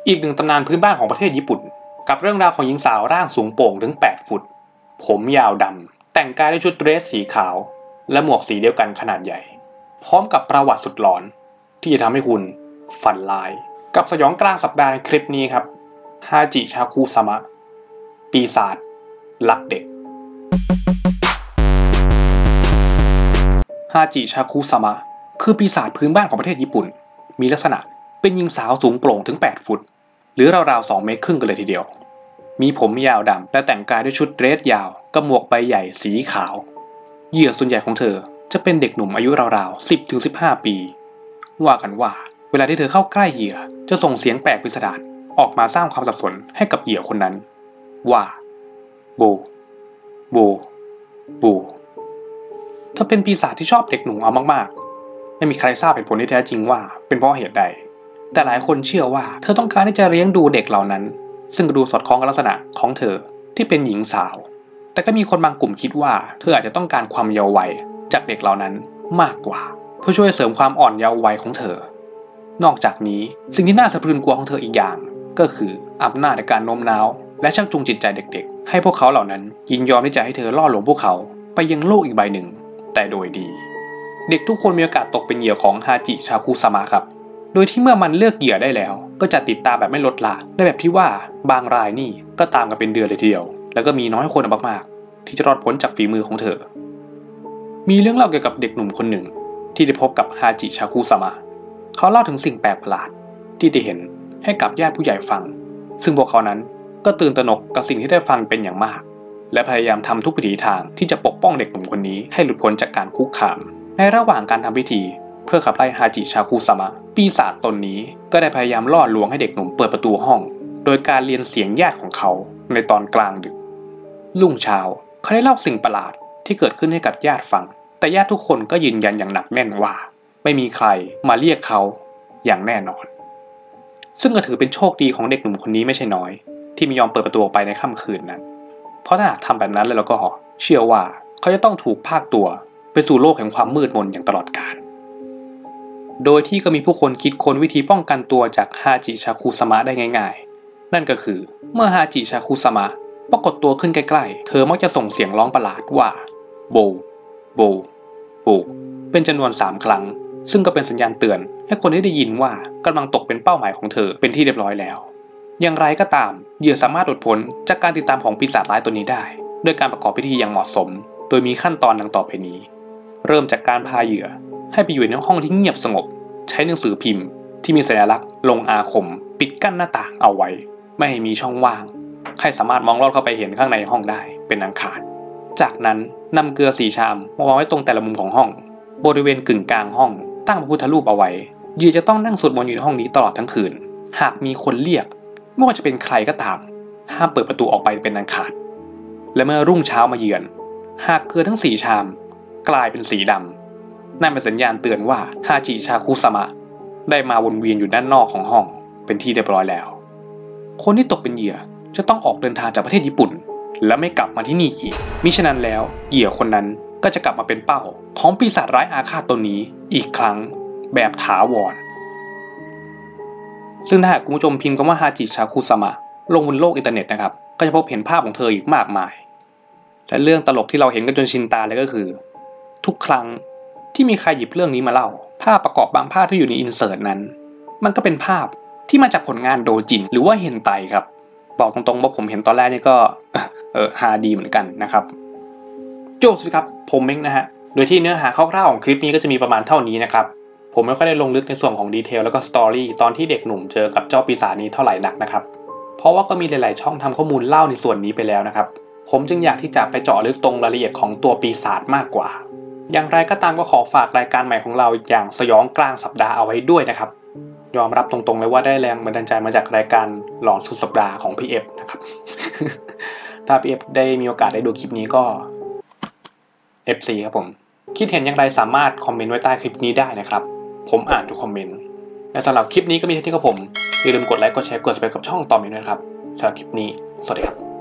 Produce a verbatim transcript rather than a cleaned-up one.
อีกหนึ่งตำนานพื้นบ้านของประเทศญี่ปุ่นกับเรื่องราวของหญิงสาวร่างสูงโปร่งถึงแปดฟุตผมยาวดำแต่งกายด้วยชุดเดรสสีขาวและหมวกสีเดียวกันขนาดใหญ่พร้อมกับประวัติสุดหลอนที่จะทำให้คุณฝันร้ายกับสยองกลางสัปดาห์ในคลิปนี้ครับฮาจิชาคุซามะปีศาจลักเด็กฮาจิชาคุซามะคือปีศาจพื้นบ้านของประเทศญี่ปุ่นมีลักษณะเป็นหญิงสาวสูงโปร่งถึงแปดฟุตหรือราวๆสองเมตรครึ่งกันเลยทีเดียวมีผมยาวดำและแต่งกายด้วยชุดเดรสยาวกับหมวกใบใหญ่สีขาวเหยื่อส่วนใหญ่ของเธอจะเป็นเด็กหนุ่มอายุราวๆ สิบถึงสิบห้า ปีว่ากันว่าเวลาที่เธอเข้าใกล้เหยื่อจะส่งเสียงแปลกพิสดารออกมาสร้างความสับสนให้กับเหยื่อคนนั้นว่าโบโบโบเธอเป็นปีศาจที่ชอบเด็กหนุ่มเอามากๆไม่มีใครทราบเหตุผลที่แท้จริงว่าเป็นเพราะเหตุใดแต่หลายคนเชื่อว่าเธอต้องการที่จะเลี้ยงดูเด็กเหล่านั้นซึ่งดูสอดคล้องกับลักษณะของเธอที่เป็นหญิงสาวแต่ก็มีคนบางกลุ่มคิดว่าเธออาจจะต้องการความเยาว์วัยจากเด็กเหล่านั้นมากกว่าเพื่อช่วยเสริมความอ่อนเยาว์วัยของเธอนอกจากนี้สิ่งที่น่าสะพรึงกลัวของเธออีกอย่างก็คืออำนาจในการโน้มน้าวและชักจูงจิตใจเด็กๆให้พวกเขาเหล่านั้นยินยอมที่จะให้เธอล่อลวงพวกเขาไปยังโลกอีกใบหนึ่งแต่โดยดีเด็กทุกคนมีโอกาสตกเป็นเหยื่อของฮาจิชาคุซามะครับโดยที่เมื่อมันเลือกเหยื่อได้แล้วก็จะติดตามแบบไม่ลดละในแบบที่ว่าบางรายนี่ก็ตามกันเป็นเดือนเลยทีเดียวแล้วก็มีน้อยคนมากๆที่จะรอดพ้นจากฝีมือของเธอมีเรื่องเล่าเกี่ยวกับเด็กหนุ่มคนหนึ่งที่ได้พบกับฮาจิชาคุซามะเขาเล่าถึงสิ่งแปลกประหลาดที่ได้เห็นให้กับญาติผู้ใหญ่ฟังซึ่งพวกเขานั้นก็ตื่นตระหนกกับสิ่งที่ได้ฟังเป็นอย่างมากและพยายามทำทุกวิถีทางที่จะปกป้องเด็กหนุ่มคนนี้ให้หลุดพ้นจากการคุกคามในระหว่างการทำพิธีเพื่อขับไล่ฮาจิชาคุซามะปีศาจตนนี้ก็ได้พยายามล่อลวงให้เด็กหนุ่มเปิดประตูห้องโดยการเรียนเสียงญาติของเขาในตอนกลางดึกรุ่งเช้าเขาได้เล่าสิ่งประหลาดที่เกิดขึ้นให้กับญาติฟังแต่ญาติทุกคนก็ยืนยันอย่างหนักแน่นว่าไม่มีใครมาเรียกเขาอย่างแน่นอนซึ่งก็ถือเป็นโชคดีของเด็กหนุ่มคนนี้ไม่ใช่น้อยที่ไม่ยอมเปิดประตูออกไปในค่ำคืนนั้นเพราะถ้าหากทำแบบนั้นแล้วก็เชื่อว่าเขาจะต้องถูกพากตัวไปสู่โลกแห่งความมืดมนอย่างตลอดกาลโดยที่ก็มีผู้คนคิดค้นวิธีป้องกันตัวจากฮาจิชาคุซามะได้ง่ายๆนั่นก็คือเมื่อฮาจิชาคุซามะปรากฏตัวขึ้นใกล้ๆเธอมักจะส่งเสียงร้องประหลาดว่าโบโบโบเป็นจำนวนสามครั้งซึ่งก็เป็นสัญญาณเตือนให้คนที่ได้ยินว่ากำลังตกเป็นเป้าหมายของเธอเป็นที่เรียบร้อยแล้วอย่างไรก็ตามเหยื่อสามารถหลุดพ้นจากการติดตามของปีศาจร้ายตัวนี้ได้ด้วยการประกอบพิธีอย่างเหมาะสมโดยมีขั้นตอนดังต่อไปนี้เริ่มจากการพาเหยื่อให้ไปอยู่ในห้องที่เงียบสงบใช้หนังสือพิมพ์ที่มีสัญลักษณ์ลงอาคมปิดกั้นหน้าต่างเอาไว้ไม่ให้มีช่องว่างให้สามารถมองลอดเข้าไปเห็นข้างในห้องได้เป็นอันขาดจากนั้นนำเกลือสีชามมาวางไว้ตรงแต่ละมุมของห้องบริเวณกึ่งกลางห้องตั้งพระพุทธรูปเอาไว้เหยื่อจะต้องนั่งสวดมนต์อยู่ในห้องนี้ตลอดทั้งคืนหากมีคนเรียกไม่ว่าจะเป็นใครก็ตามห้ามเปิดประตูออกไปเป็นอันขาดและเมื่อรุ่งเช้ามาเยือนหากเกลือทั้งสี่ชามกลายเป็นสีดำนั่นเป็นสัญญาณเตือนว่าฮาจิชาคุซามะได้มาวนเวียนอยู่ด้านนอกของห้องเป็นที่เรียบร้อยแล้วคนที่ตกเป็นเหยื่อจะต้องออกเดินทางจากประเทศญี่ปุ่นและไม่กลับมาที่นี่อีกมิฉะนั้นแล้วเหยื่อคนนั้นก็จะกลับมาเป็นเป้าของปีศาจร้ายอาฆาตตนนี้อีกครั้งแบบถาวรซึ่งถ้าหากคุณผู้ชมพิมพ์คำว่าฮาจิชาคุซามะลงบนโลกอินเทอร์เน็ตนะครับก็จะพบเห็นภาพของเธออีกมากมายและเรื่องตลกที่เราเห็นกันจนชินตาเลยก็คือทุกครั้งที่มีใครหยิบเรื่องนี้มาเล่าภาพประกอบบางภาพที่อยู่ในอินเสิร์ตนั้นมันก็เป็นภาพที่มาจากผลงานโดจินหรือว่าเฮนไตครับบอกตรงๆว่าผมเห็นตอนแรกนี่ก็เออฮาดีเหมือนกันนะครับโจ้สวัสดีครับผมเม้งนะฮะโดยที่เนื้อหาคร่าวๆของคลิปนี้ก็จะมีประมาณเท่านี้นะครับผมไม่ค่อยได้ลงลึกในส่วนของดีเทลแล้วก็สตอรี่ตอนที่เด็กหนุ่มเจอกับเจ้าปีศาจนี้เท่าไหร่นักนะครับเพราะว่าก็มีหลายๆช่องทำข้อมูลเล่าในส่วนนี้ไปแล้วนะครับผมจึงอยากที่จะไปเจาะลึกตรงรายละเอียดของตัวปีศาจมากกว่าอย่างไรก็ตามก็ขอฝากรายการใหม่ของเราอย่างสยองกลางสัปดาห์เอาไว้ด้วยนะครับยอมรับตรงๆเลยว่าได้แรงบันดาลใจมาจากรายการหลอนสุดสัปดาห์ของพี่เอฟนะครับ ถ้าพี่เอฟได้มีโอกาสได้ดูคลิปนี้ก็ เอฟ ซี ครับผมคิดเห็นอย่างไรสามารถคอมเมนต์ไว้ใต้คลิปนี้ได้นะครับผมอ่านทุกคอมเมนต์และสำหรับคลิปนี้ก็มีเท่านี้ครับผมอย่าลืมกดไลค์กดแชร์กด ซับสไครบ์ กับช่องต่อไปด้วยนะครับสำหรับคลิปนี้สวัสดีครับ